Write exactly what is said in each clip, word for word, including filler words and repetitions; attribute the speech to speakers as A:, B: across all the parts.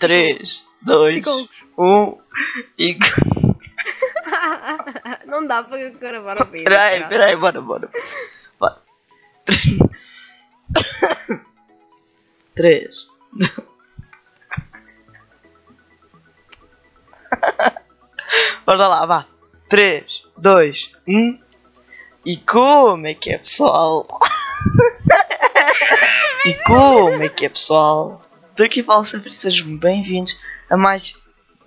A: três, dois, um e...
B: Não dá para gravar o vídeo.
A: Peraí, peraí, bora, bora. Bora. três. Bora lá, vá. três, dois, um. E como é que é, pessoal? E como é que é, pessoal? Daqui falo sempre, sejam bem-vindos a mais...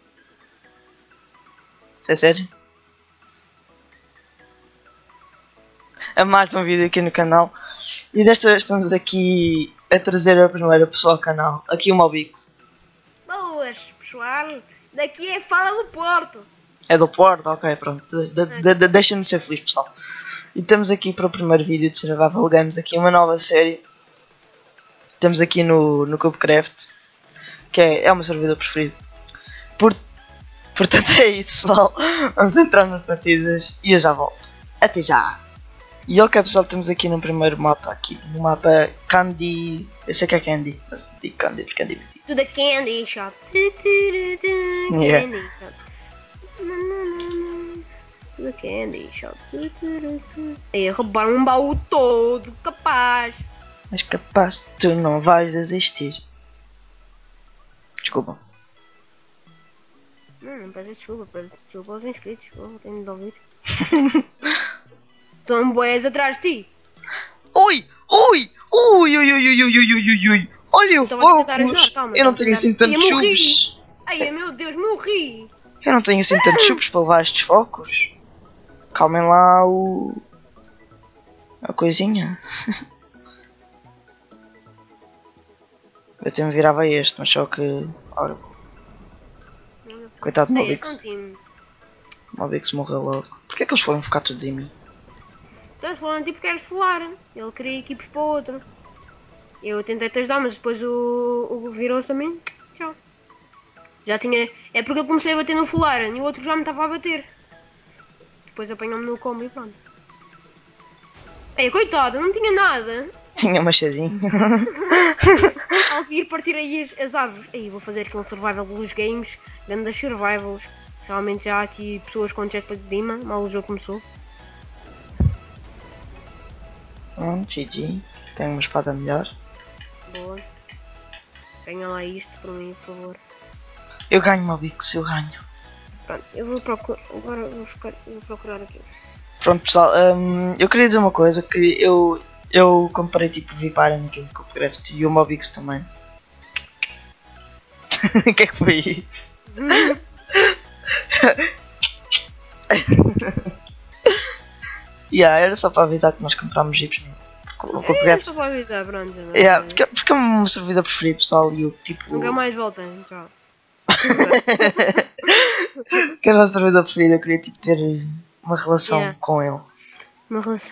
A: Isso é sério? A mais um vídeo aqui no canal. E desta vez estamos aqui a trazer a primeira pessoa ao canal. Aqui o Mobix.
B: Boas, pessoal. Daqui é Fala do Porto.
A: É do Porto? Ok, pronto. De, de, de, Deixa-me ser feliz, pessoal. E estamos aqui para o primeiro vídeo de Survival Games. Aqui uma nova série. Estamos aqui no, no Cubecraft. Que é, é o meu servidor preferido. Por, portanto é isso, pessoal. Vamos entrar nas partidas e eu já volto. Até já! E ok, pessoal, estamos aqui no primeiro mapa. Aqui no mapa Candy. Eu sei que é Candy, mas digo Candy porque é divertido.
B: To the candy shop.
A: Yeah.
B: Candy shop. To the candy shop. É roubar um baú todo capaz.
A: Mas capaz, tu não vais desistir. Desculpa.
B: Não, não peço desculpa, peço desculpa aos inscritos. Eu tenho de ouvir. Estão boias atrás de ti.
A: Ui! Ui! Ui! Ui! Ui! Ui! Ui! Ui! Ui! Ui! Olha o focus! Eu não tenho assim tantos chubos.
B: Ai meu Deus, morri!
A: Eu não tenho assim tantos chubos para levar estes focos. Calmem lá o... a coisinha. Eu até me virava este, mas só que... Ora... Coitado do Mobix. O Mobix morreu logo. Porquê é que eles foram ficar todos em mim?
B: Então eles foram tipo queres falar. Ele queria equipes para o outro. Eu tentei te ajudar, mas depois o, o virou-se a mim. Tchau. Já tinha... É porque eu comecei a bater no fular e o outro já me estava a bater. Depois apanhou-me no combo e pronto. Ei, coitada, não tinha nada.
A: Tinha machadinho.
B: Ao seguir partir aí as, as árvores. Aí vou fazer aqui um survival dos games. Dentro das survivals. Realmente já há aqui pessoas com jetpack de Dima. Mal o jogo começou.
A: Pronto, G G. Tenho uma espada melhor.
B: Boa. Ganha lá isto para mim, por favor.
A: Eu ganho, Mobix, eu ganho.
B: Pronto, eu vou procurar. Agora vou, ficar, vou procurar aqui. Pronto,
A: pessoal, um, eu queria dizer uma coisa, que eu, eu comprei tipo Viparen aqui no Cubecraft e o Mobix também. O que é que foi isso? Yeah, era só para avisar que nós comprámos jeeps no Cubecraft.
B: É só para avisar, pronto.
A: Yeah, porque, porque é o meu servidor preferido, pessoal, e eu tipo...
B: Nunca mais voltem, tchau.
A: Que era o meu servidor preferido, eu queria tipo ter uma relação yeah. com ele.
B: Uma relação...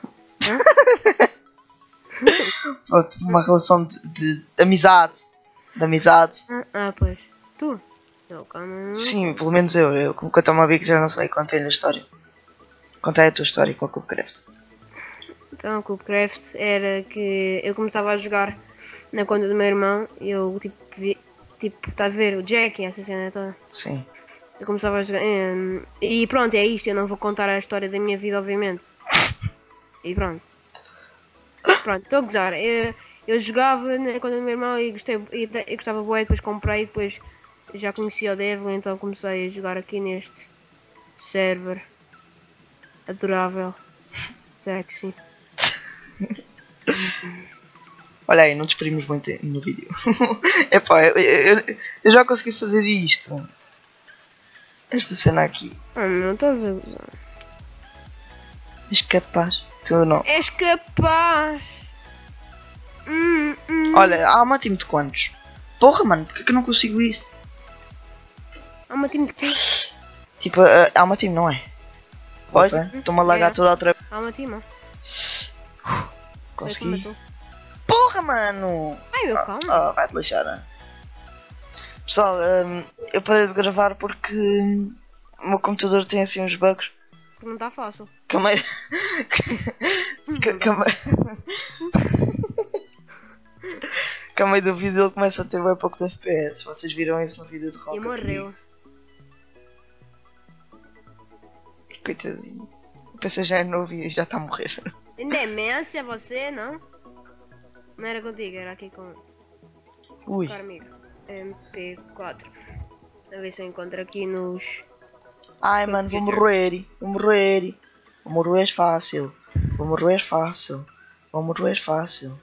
A: Pronto, uma relação de, de, de amizade. De amizade.
B: Ah, ah pois. Tu? Eu, calma.
A: Sim, pelo menos eu. eu quanto ao Mobix eu não sei, contei-lhe a história. Contei a tua história com a Cubecraft.
B: Então, a Cubecraft era que eu começava a jogar na conta do meu irmão e eu tipo, vi, tipo, tá a ver, o Jack, essa cena toda.
A: Sim.
B: Eu começava a jogar hum, e pronto, é isto, eu não vou contar a história da minha vida, obviamente. E pronto. Pronto, estou a gozar. Eu, eu jogava na conta do meu irmão e gostei, e, eu gostava bué, depois comprei, depois já conhecia o Devil, então comecei a jogar aqui neste server. Adorável. Sexy.
A: Olha aí, não te exprimos muito no vídeo. Epá, eu, eu, eu já consegui fazer isto. Esta cena aqui.
B: Ah, não estás a gozar.
A: És capaz? Tu não.
B: És capaz. Hum, hum.
A: Olha, há uma time de quantos? Porra, mano, porque é que eu não consigo ir?
B: Há uma time de quê?
A: Tipo, uh, há uma time, não é? Olha, estou-me a lagar é. toda a outra.
B: Há uma time.
A: Uh, consegui. Porra, mano!
B: Ai, meu calma.
A: Ah, oh, vai-te lixar, né? Pessoal, um, eu parei de gravar porque o meu computador tem assim uns bugs.
B: Porque não está fácil.
A: Calma aí. Calma Que a meio do vídeo ele começa a ter bem poucos F P S. Vocês viram isso no vídeo de Rocket
B: E morreu.
A: League. Coitadinho. O P C já é novo e já está a morrer.
B: Demência você, não? Não era contigo, era aqui com
A: Ui.
B: o amigo. M P quatro. A ver se eu encontro aqui nos...
A: Ai mano, vou morrer. Vou morrer. Vou morrer fácil. Vou morrer fácil. Vou morrer fácil.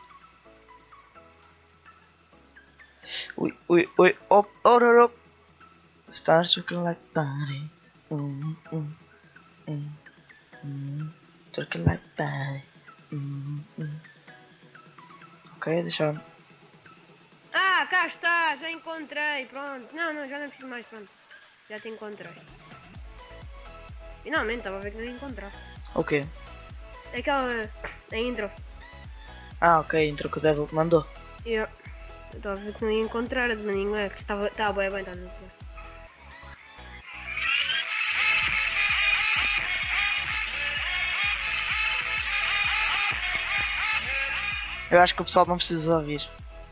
A: Ui, ui, ui. Op, oh, oh, oh. Stars circling like body. Mm, mm, mm, mm. Circling like body. Mm, mm. Ok, deixa eu...
B: Ah, cá está, já encontrei, pronto. Não, não, já não preciso mais, pronto. Já te encontrei. Finalmente, estava a ver que não ia encontrar.
A: O quê?
B: Aquela... a intro.
A: Ah, ok, entrou que o Devil te mandou.
B: Eu estava a ver que não ia encontrar a de maninho, é que estava estava bem, bem, estava a ver.
A: Eu acho que o pessoal não precisa ouvir.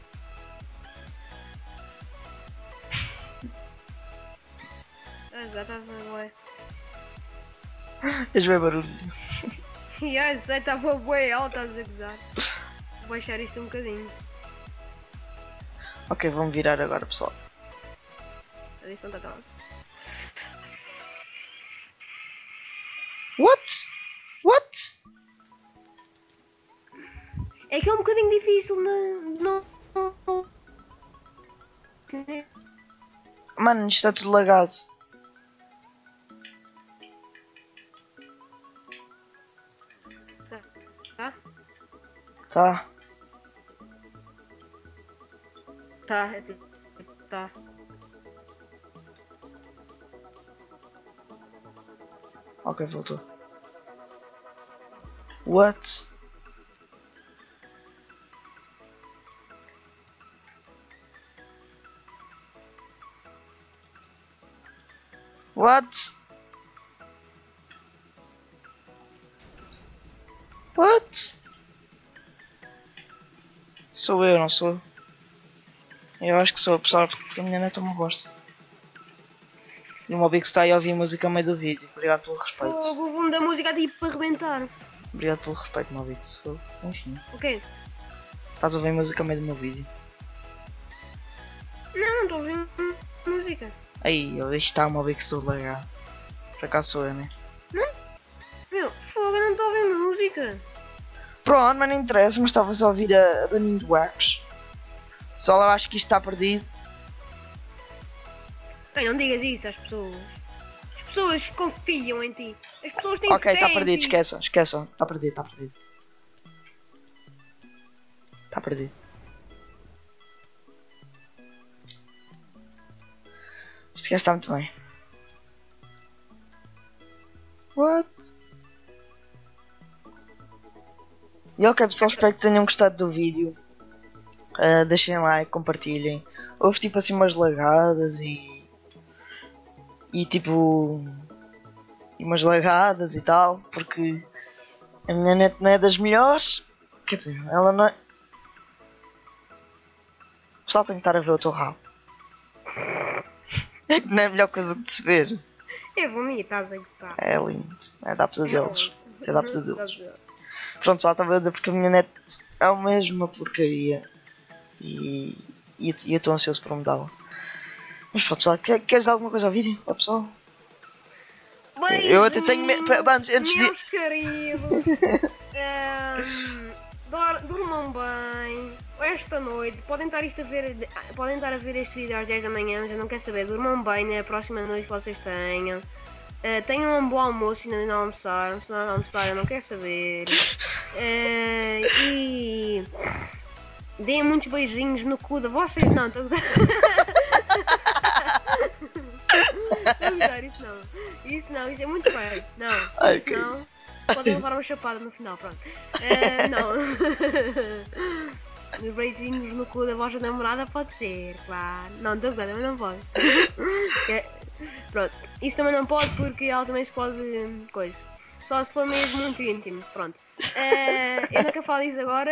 B: Ah, já estava bem.
A: És bem barulho.
B: E ai, sei, estava bem alto, estás a gozar. Vou baixar isto um bocadinho.
A: Ok, vamos virar agora, pessoal.
B: A ver se não está tão.
A: What? What?
B: É que é um bocadinho difícil na... não...
A: Mano, isto está tudo lagado.
B: Tá?
A: Tá.
B: Tá, é tipo... tá.
A: Ok, voltou. What? What? What? Sou eu, não sou? Eu acho que sou, pessoal, porque a minha neta é uma bosta. E o Mobix está aí a ouvir música no meio do vídeo. Obrigado pelo respeito.
B: O volume da música é tipo para arrebentar.
A: Obrigado pelo respeito, Mobix. Enfim.
B: Ok.
A: Estás a ouvir música no meio do meu vídeo.
B: Não, não estou a ouvir música.
A: Aí, eu está o Mobix todo lagado. Por acaso sou eu, né?
B: Não? Meu, fogo, eu não estou a ouvir música.
A: Pronto, mas não interessa, mas estavas a ouvir a Running do Wax. Pessoal, eu acho que isto está perdido.
B: Bem, não digas isso às pessoas. As pessoas confiam em ti. As pessoas têm
A: Ok,
B: fé
A: está
B: em
A: perdido,
B: ti.
A: esqueçam, esqueçam. Está perdido, está perdido. Está perdido. Este gajo está muito bem. What? E ok, pessoal, espero que tenham gostado do vídeo. Uh, deixem like, compartilhem. Houve tipo assim umas lagadas e... E tipo... E umas lagadas e tal, porque... A minha net não é das melhores. Quer dizer, ela não é... O pessoal tem que estar a ver o teu rabo. É que não é a melhor coisa de se ver.
B: É bonito, estás a gozar.
A: É lindo. É dar pesadelos. É dar pesadelos. Pronto, só estava a dizer porque a minha net é a mesma porcaria. E, e, e eu estou ansioso para mudá-la. Mas pronto, pessoal, quer, queres alguma coisa ao vídeo? É pessoal?
B: Beijinhos,
A: Eu até tenho me... Vamos, antes
B: meus
A: de...
B: queridos. um, dor, durmam bem. Esta noite, podem estar, isto a ver, podem estar a ver este vídeo às dez da manhã, mas eu não quero saber. Durmam bem na próxima noite que vocês tenham. Uh, tenham um bom almoço e ainda não almoçaram. Se não almoçaram, eu não quero saber. Uh, e... Deem muitos beijinhos no cu da vocês. Não, estou a usar. Estou a usar, isso não. Isso não, isso é muito feio. Não,
A: Ai,
B: isso
A: que...
B: não. Podem levar uma chapada no final, pronto. Uh, não. Os beijinhos no cu da vossa namorada pode ser, claro. Não, estou a usar, também não pode. Pronto, isso também não pode porque ela também se pode. Coisa. Só se for mesmo muito íntimo, pronto. Uh, eu não quero falar disso agora.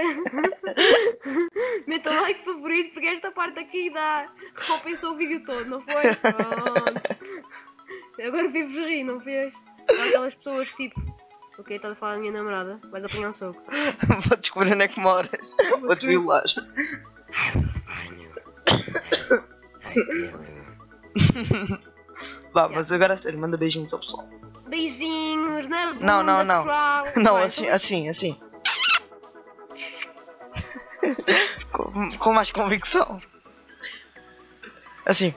B: Meta o like favorito porque esta parte aqui dá recompensou o vídeo todo, não foi? Pronto. Agora vivo-vos rir, não fez? São aquelas pessoas que tipo, ok, estás a falar da minha namorada, vais apanhar um soco.
A: Vou descobrir onde é que moras. Vou-te violar. Vá,
B: Yeah.
A: mas agora a sério, manda beijinhos ao pessoal.
B: Beijinhos, na bunda,
A: Não, não, não.
B: pessoal.
A: Não,
B: Vai,
A: assim,
B: então-
A: assim, assim. com, com mais convicção. Assim.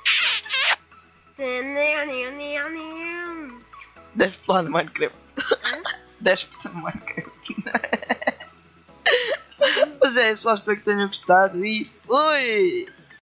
A: Dez-te lá no Minecraft. Dez-te no Minecraft. Mas é, pessoal, espero que tenham gostado e fui!